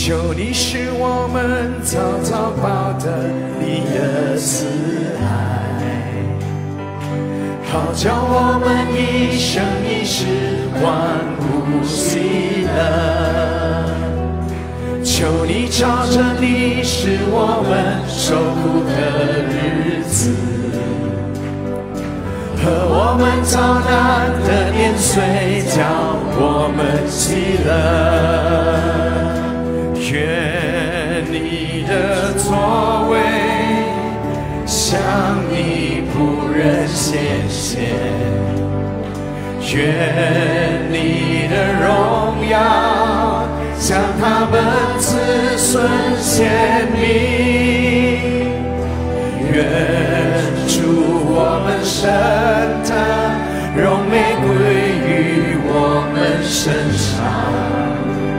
求你使我们早早报得你的慈爱，好叫我们一生一世欢呼喜乐。求你照着你使我们受苦的日子，和我们遭难的年岁，叫我们喜乐。愿你的作为向你仆人显现，愿你的荣耀向他们子孙显明。愿主我们神的荣美归于我们身上，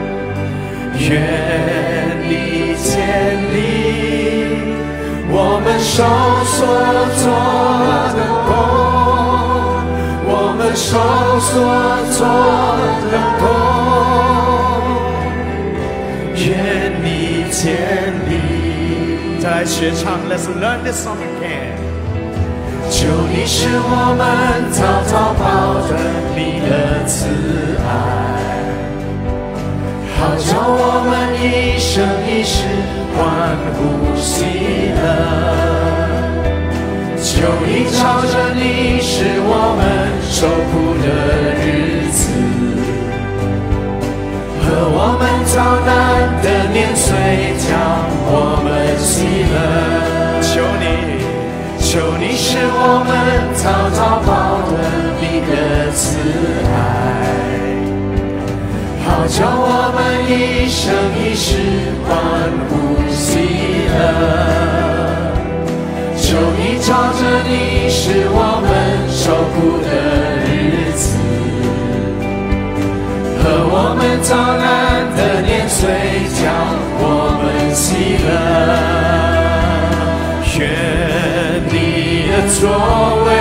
愿你建立我们手所做的工，我们手所做的工，愿你建立。再来学唱 ，Let's learn this song again。求你使我们早早报得你的慈爱，好叫我们一生一世欢呼喜乐。求你照着你使我们受苦的日子，和我们遭难的年岁，叫我们喜乐。求你使我们早早报得你的慈爱，好叫我们一生一世欢呼喜乐。求你照着你使我们受苦的日子，和我们遭难的年岁，叫我们喜乐。愿你的作为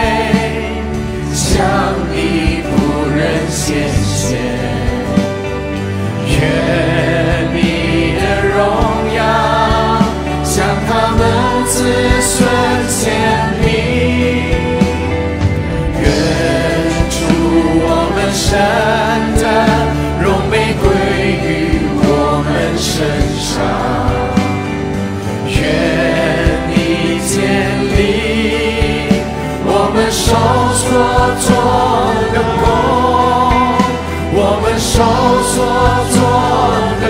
向你仆人显现，愿你的荣耀向他们子孙显明。愿主我们神的荣美归于我们身上，愿你建立我们手所做的工，我们手所做的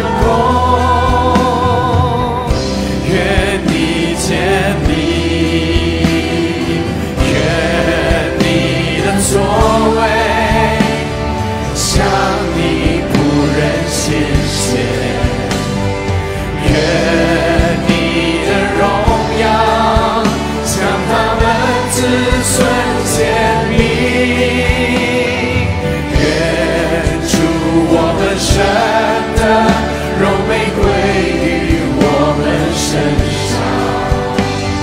工，愿你建立，愿你的作为向你仆人显现，愿你的荣耀向他们子孙显明。愿主我们神的荣美归于我们身上，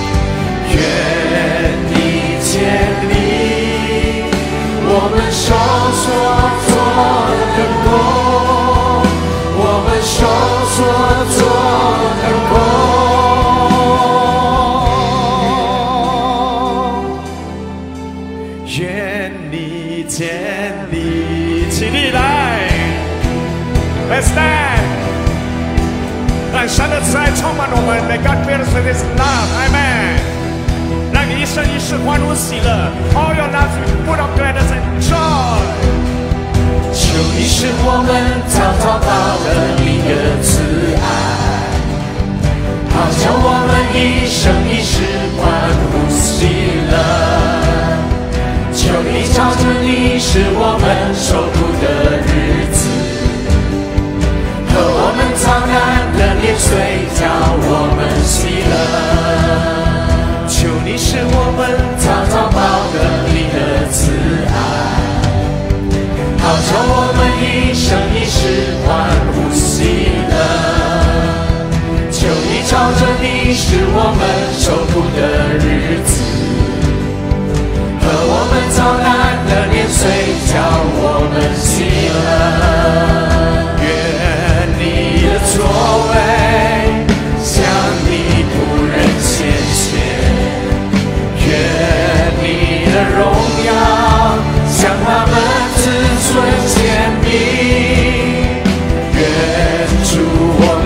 愿你建立我们手所做的工，我们手所做的工，愿你建立。起立来 ，Let's stand。让神的慈爱充满我们 ，May God fill us with His love. Amen. 让你一生一世欢呼喜乐 ，All your lives be full of gladness and joy. 求你使我们早早报得你的慈爱，好叫我们一生一世欢呼喜乐。求你照着你使我们受苦的日子，和我们遭难的年岁，叫我们喜乐。求你使我们早早报得你的慈爱，好叫我们一生一世欢呼喜乐。求你照着你使我们受苦的日子，和我们遭难的年岁，叫我们喜乐。愿你的作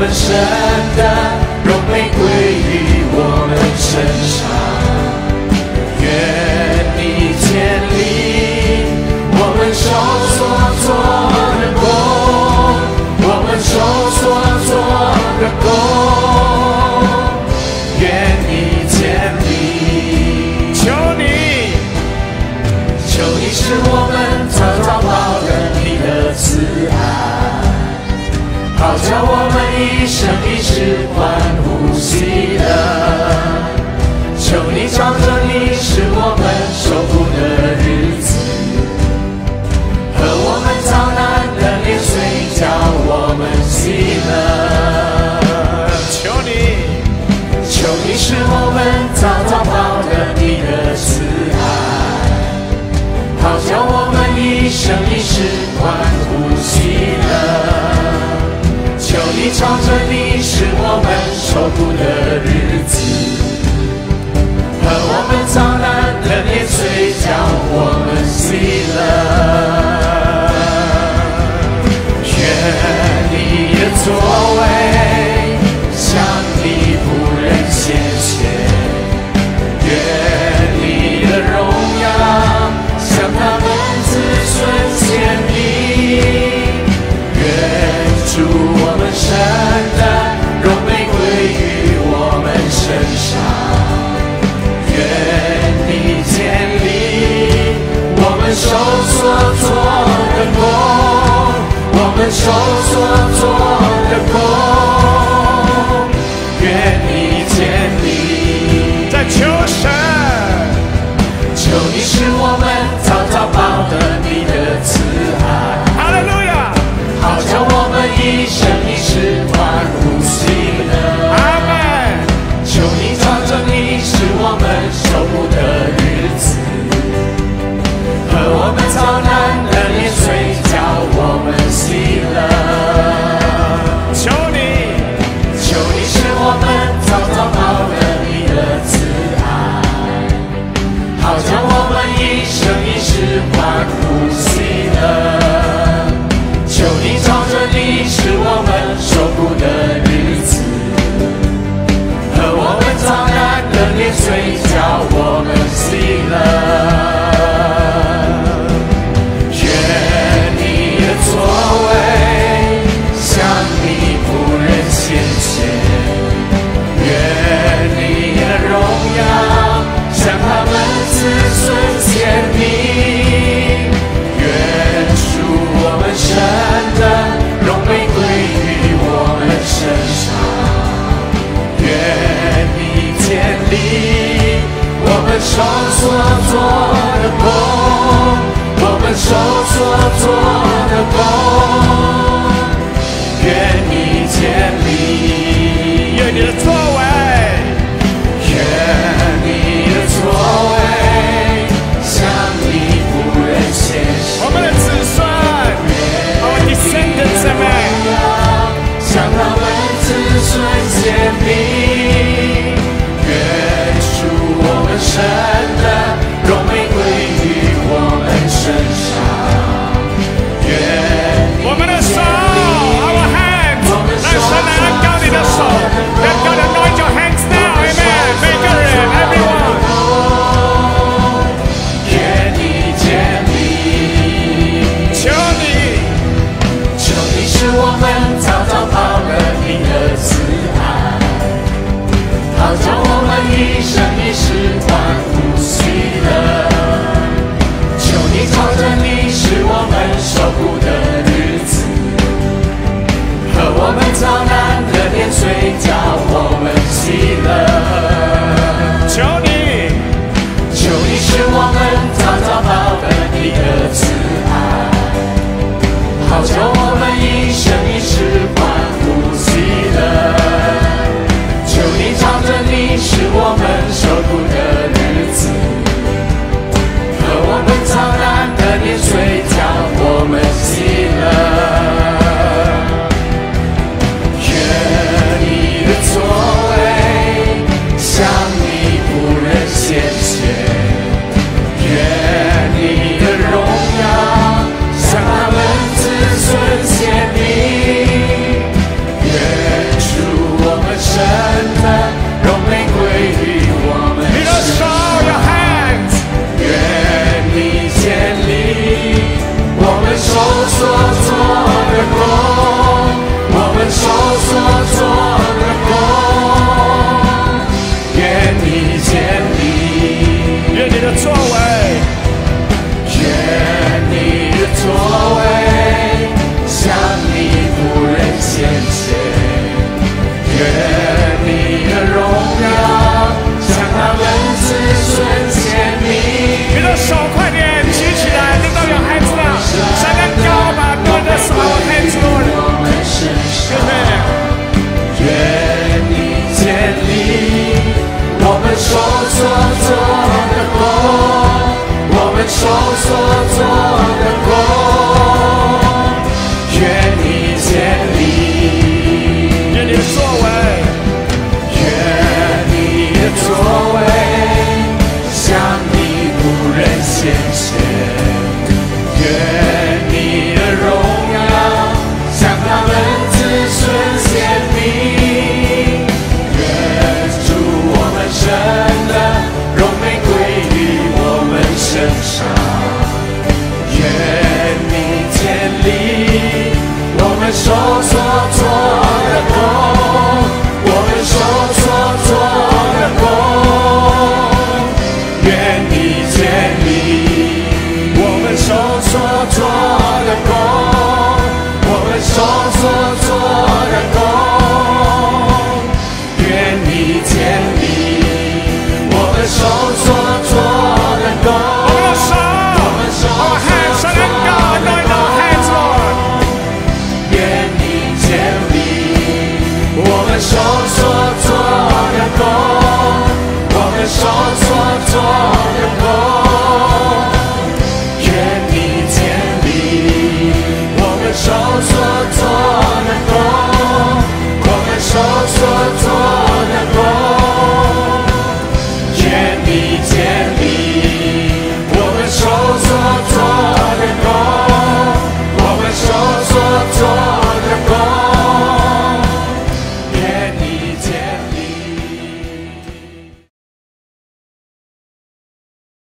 们神的荣美归于我们身上。愿你建立我们手所做的工，我们手所做的工，愿你建立。求你使我们早报得你的慈爱，好叫我们一生一世欢呼喜乐。求你照着你使我们受苦的日子，和我们遭难的年岁，叫我们喜乐。求你使我们早报得你的慈爱，好叫我们一生一世欢呼喜乐。求你照着你使我们受苦的日子，和我们遭难的年岁，叫我们喜乐。愿